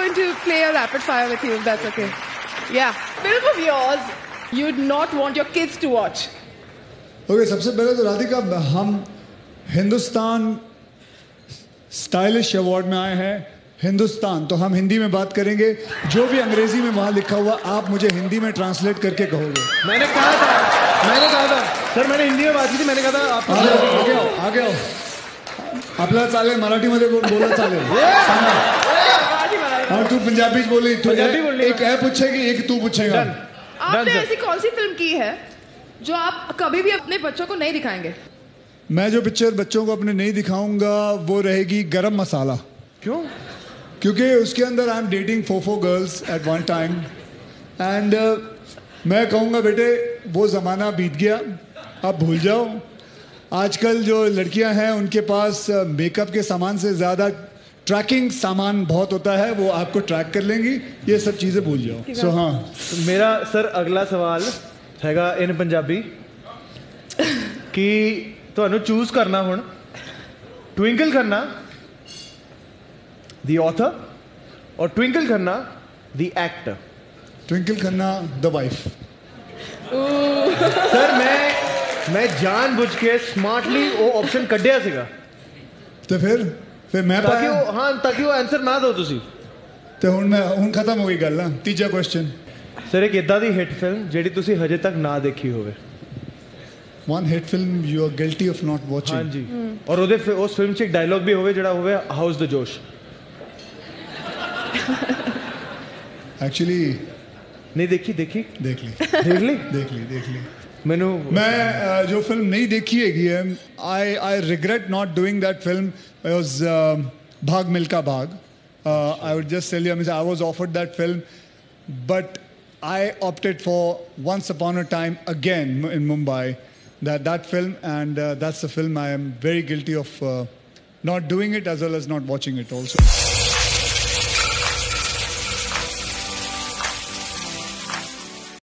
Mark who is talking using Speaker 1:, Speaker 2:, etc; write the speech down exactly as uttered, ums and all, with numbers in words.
Speaker 1: going to play a rapid fire with you, if that's okay. Yeah. Film of yours you'd not want your kids to watch.
Speaker 2: Okay, सबसे पहले तो राधिका हम Hindustan stylish award में आए हैं. हिंदुस्तान तो हम हिंदी में बात करेंगे. जो भी अंग्रेजी में वहाँ लिखा हुआ आप मुझे हिंदी में ट्रांसलेट करके कहोगे.
Speaker 3: मैंने कहा था मैंने कहा था सर मैंने हिंदी में बात की थी. मैंने कहा था आप
Speaker 2: आगे आओ आगे आओ. आपल्याला चालेल मराठीमध्ये बोलणं चालेल. हाँ तू पंजाबी बोली. तू एक है पूछेगी एक तू पूछेगा.
Speaker 1: आपने ऐसी कौन सी फिल्म की है जो आप कभी भी अपने बच्चों को नहीं दिखाएंगे?
Speaker 2: मैं जो पिक्चर बच्चों को अपने नहीं दिखाऊंगा वो रहेगी गरम मसाला.
Speaker 3: क्यों?
Speaker 2: क्योंकि उसके अंदर I am dating four four girls at one time and मैं कहूँगा बेटे वो ज़माना बीत गया, अब भूल जाओ. आजकल जो लड़कियां हैं उनके पास मेकअप के सामान से ज़्यादा ट्रैकिंग सामान बहुत होता है. वो आपको ट्रैक कर लेंगी. ये सब चीज़ें भूल जाओ. सो हाँ
Speaker 3: मेरा सर अगला सवाल हैगा इन पंजाबी कि ਤੁਹਾਨੂੰ चूज करना हुण ट्विंकल खन्ना द ऑथर और Twinkle Khanna the actor.
Speaker 2: Twinkle Khanna the wife.
Speaker 3: Sir मैं मैं जानबूझ के स्मार्टली वो ऑप्शन ਕੱਢਿਆ ਸੀਗਾ.
Speaker 2: तो फिर फिर मैं
Speaker 3: ताकि वो हाँ ताकि वो आंसर ना दो ਤੁਸੀਂ.
Speaker 2: ਤੇ ਹੁਣ ਮੈਂ ਹੁਣ ਖਤਮ ਹੋ ਗਈ ਗੱਲ ਨਾ. ਤੀਜਾ ਕੁਐਸਚਨ
Speaker 3: ਸਰ ਇੱਕ ਇਦਾਂ ਦੀ ਹਿੱਟ ਫਿਲਮ ਜਿਹੜੀ ਤੁਸੀਂ ਹਜੇ ਤੱਕ ਨਾ ਦੇਖੀ ਹੋਵੇ.
Speaker 2: One hit film you are guilty of not watching.
Speaker 3: हाँ जी. और ਉਹਦੇ ਉਸ ਫਿਲਮ 'ਚ ਇੱਕ ਡਾਇਲੌਗ ਵੀ ਹੋਵੇ ਜਿਹੜਾ ਹੋਵੇ ਹਾਊਸ ਦ ਜੋਸ਼.
Speaker 2: Actually
Speaker 3: नहीं देखी देखी
Speaker 2: देख ली
Speaker 3: देख ली
Speaker 2: देख ली देख ली
Speaker 3: मैंने
Speaker 2: मैं जो फिल्म नहीं देखी है I I regret not doing that film was Bhaag Milkha Bhaag. I would just tell you I was offered that film but I opted for once upon a time again in Mumbai that that film and uh, that's the film I am very guilty of uh, not doing it as well as not watching it also.